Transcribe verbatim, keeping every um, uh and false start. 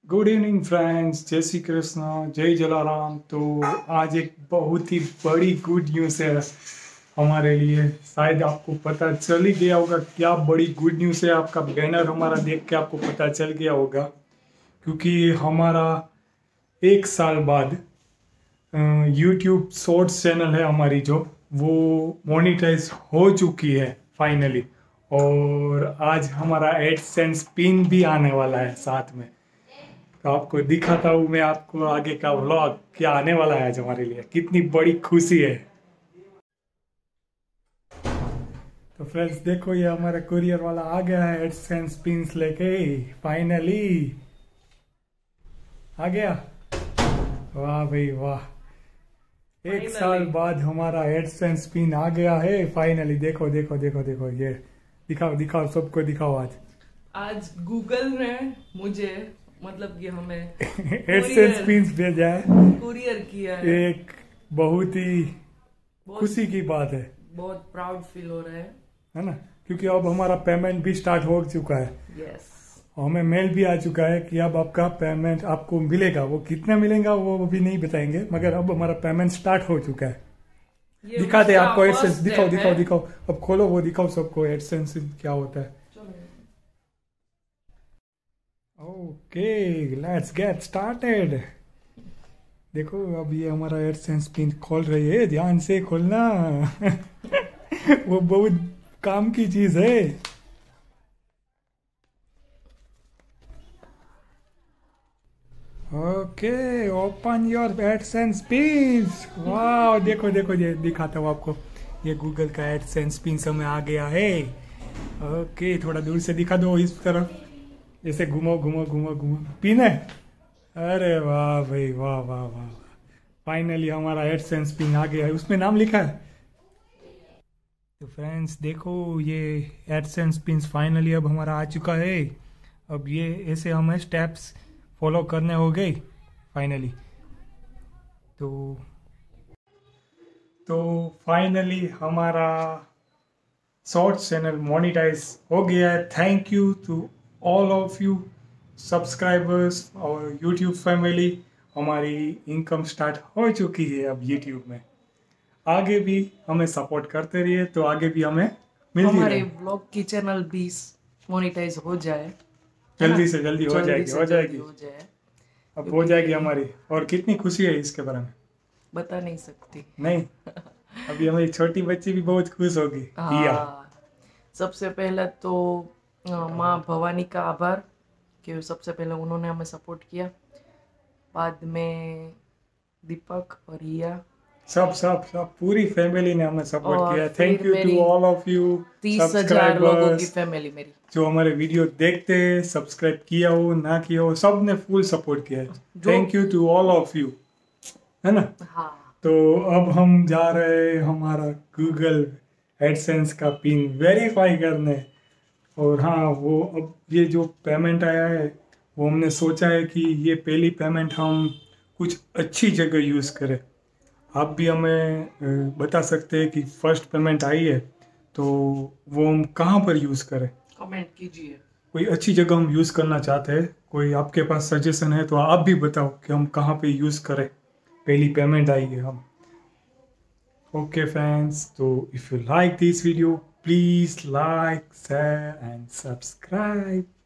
Good evening friends, जय श्री कृष्ण, जय जलाराम। तो आज एक बहुत ही बड़ी गुड न्यूज़ है हमारे लिए। शायद आपको पता चल ही गया होगा क्या बड़ी गुड न्यूज़ है। आपका बैनर हमारा देख के आपको पता चल गया होगा, क्योंकि हमारा एक साल बाद यूट्यूब शॉर्ट्स चैनल है हमारी, जो वो मोनेटाइज हो चुकी है फाइनली। और आज हमारा एडसेंस पिन भी आने वाला है साथ में। तो आपको दिखाता हूँ मैं आपको आगे का व्लॉग क्या आने वाला है आज हमारे लिए। कितनी बड़ी खुशी है। तो फ्रेंड्स देखो, ये हमारा कुरियर वाला आ गया है एडसेंस पिन्स लेके। फाइनली आ गया। वाह भाई वाह, एक साल बाद हमारा एडसेंस पिन आ गया है फाइनली। देखो देखो देखो देखो, ये दिखाओ दिखाओ, सबको दिखाओ। आज आज गूगल ने मुझे मतलब कि हमें एडसेंस पिन्स भेजा है, कुरियर किया है। एक बहुत ही खुशी की बात है। बहुत प्राउड फील हो रहा है है ना, क्योंकि अब हमारा पेमेंट भी स्टार्ट हो चुका है। यस, हमें मेल भी आ चुका है कि अब आपका पेमेंट आपको मिलेगा। वो कितना मिलेगा वो भी नहीं बताएंगे, मगर अब हमारा पेमेंट स्टार्ट हो चुका है। दिखाते हैं आपको एडसेंस। दिखाओ दिखाओ दिखाओ, अब खोलो वो दिखाओ सबको एडसेंस क्या होता है। Okay, let's get started. देखो अब ये हमारा एडसेंस पिन खोल रही है, ध्यान से खोलना। वो बहुत काम की चीज है। Okay, open your AdSense pins. वाह, देखो देखो, ये दिखाता हूँ आपको। ये गूगल का एडसेंस पिन हमें आ गया है। ओके, थोड़ा दूर से दिखा दो, इस तरफ जैसे घुमो घुमो घुमो घुमो। पिन है, अरे वाह भाई वाह वाह वाह। फाइनली हमारा एडसेंस पिन आ गया है, उसमें नाम लिखा है। तो फ्रेंड्स देखो, ये एडसेंस पिन फाइनली अब हमारा आ चुका है। अब ये ऐसे हमें स्टेप्स फॉलो करने हो गए फाइनली। तो तो फाइनली हमारा शॉर्ट्स चैनल मोनेटाइज हो गया है। Thank you to all of you subscribers और यूट्यूब फैमिली। हमारी इनकम स्टार्ट हो चुकी है अब यूट्यूब में। आगे भी हमें सपोर्ट करते रहिए, तो आगे भी हमें मिलती हमारे रहे। ब्लॉग की चैनल भी मोनेटाइज हो जाए, जल्दी से जल्दी हो जल्दी जाएगी से हो जल्दी जाएगी हो जाए। अब हो जाएगी हमारी। और कितनी खुशी है इसके बारे में, बता नहीं सकती। नहीं। अभी हमारी छोटी बच्ची भी बहुत खुश होगी। पिया, हाँ, सबसे पहले तो अ, माँ भवानी का आभार कि सबसे पहले उन्होंने हमें सपोर्ट किया। बाद में दीपक और रिया, सब सब सब पूरी फैमिली ने हमें सपोर्ट और किया। थैंक फिर यू टू मेरी ऑल ऑफ यू तीस हजार लोगों की सब्सक्राइबर्स फैमिली मेरी, जो हमारे वीडियो देखते, सब्सक्राइब किया हो ना किया हो, सब ने फुल सपोर्ट किया है। Thank you to all of you, है ना। हाँ। तो अब हम जा रहे हैं हमारा गूगल एडसेंस का पिन वेरीफाई करने। और हाँ, वो अब ये जो पेमेंट आया है, वो हमने सोचा है कि ये पहली पेमेंट हम कुछ अच्छी जगह यूज़ करें। आप भी हमें अ, बता सकते हैं कि फर्स्ट पेमेंट आई है तो वो हम कहाँ पर यूज़ करें। कमेंट कीजिए। कोई अच्छी जगह हम यूज़ करना चाहते हैं, कोई आपके पास सजेशन है तो आप भी बताओ कि हम कहाँ पे यूज़ करें। पहली पेमेंट आई है हम। ओके फ्रेंड्स, तो if you like this video please like share and subscribe.